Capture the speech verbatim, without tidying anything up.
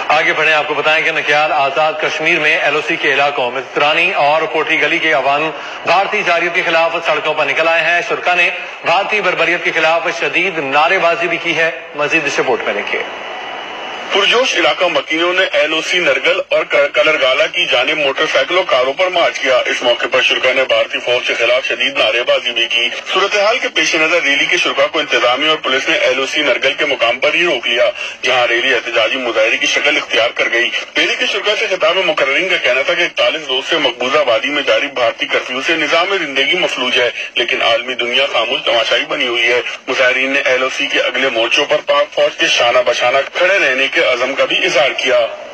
आगे बढ़े, आपको बताएं कि नकियाल आजाद कश्मीर में एलओसी के इलाकों में तुरानी और कोठी गली के अवाम भारतीय जारियत के खिलाफ सड़कों पर निकल आए हैं। शुरा ने भारतीय बर्बरियत के खिलाफ शदीद नारेबाजी भी की है। मजीद इस रिपोर्ट में देखिए। पुरजोश इलाका मकीनों ने एलओसी नरगल और कलरगाला की जानिब मोटरसाइकिलों कारों पर मार्च किया। इस मौके पर शुरा ने भारतीय फौज के खिलाफ शदीद नारेबाजी भी की। सूरत हाल के पेश नजर रैली के शुरा को इंतजामिया और पुलिस ने एलओसी नरगल के मुकाम पर ही रोक लिया, जहाँ रैली एहतजाजी मुजाहरे की शक्ल इख्तियार कर गई। रैली के शुरा से खिताब में मुकर्रिरीन का कहना था कि इकतालीस रोज से मकबूजा वादी में जारी भारतीय कर्फ्यू से निजाम जिंदगी मफलूज है, लेकिन आलमी दुनिया खामोश तमाशाई बनी हुई है। मुजाहरीन ने एलओसी के अगले मोर्चों पर पाक फौज के शाना बशाना खड़े रहने के अज़म का भी इजहार किया।